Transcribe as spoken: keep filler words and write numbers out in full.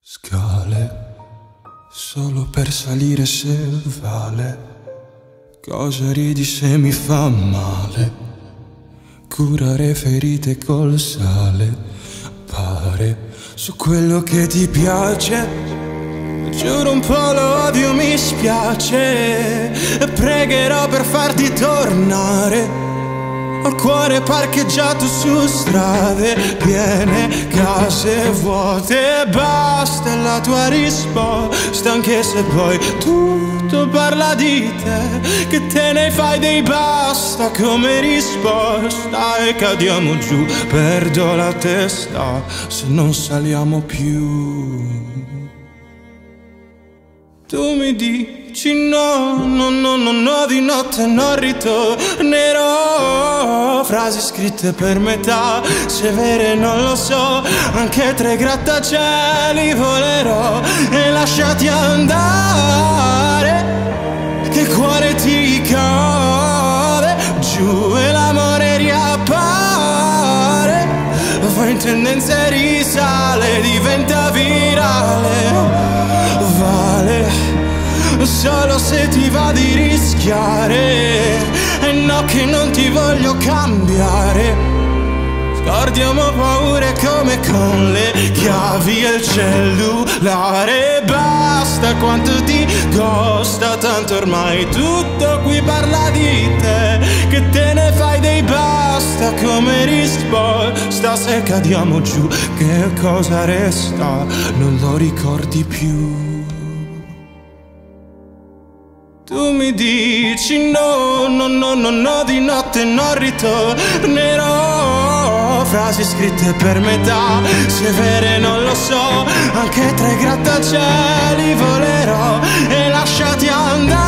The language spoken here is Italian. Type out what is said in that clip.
Scale, solo per salire se vale. Cosa ridi se mi fa male? Curare ferite col sale. Appare su quello che ti piace. Giuro un po' lo odio, mi spiace. E pregherò per farti tornare. Ho il cuore parcheggiato su strade piene, case vuote. E basta, è la tua risposta. Anche se poi tutto parla di te, che te ne fai dei basta come risposta. E cadiamo giù, perdo la testa se non saliamo più. Tu mi dici no, no, no, no, no, di notte non ritornerò. Frasi scritte per metà, se vere non lo so. Anche tra i grattacieli volerò. E lasciati andare, che il cuore ti cade giù e l'amore riappare. Va in tendenza e risale, diventa virale. Vale solo se ti va di rischiare. E no che non ti voglio cambiare. Scordiamo paure come con le chiavi e il cellulare. Basta, quanto ti costa, tanto ormai tutto qui parla di te, che te ne fai dei basta come risposta. Se cadiamo giù, che cosa resta? Non lo ricordi più. Tu mi dici no, no, no, no, no, di notte non ritornerò. Frasi scritte per metà, se vere non lo so. Anche tra i grattacieli volerò. E lasciati andare.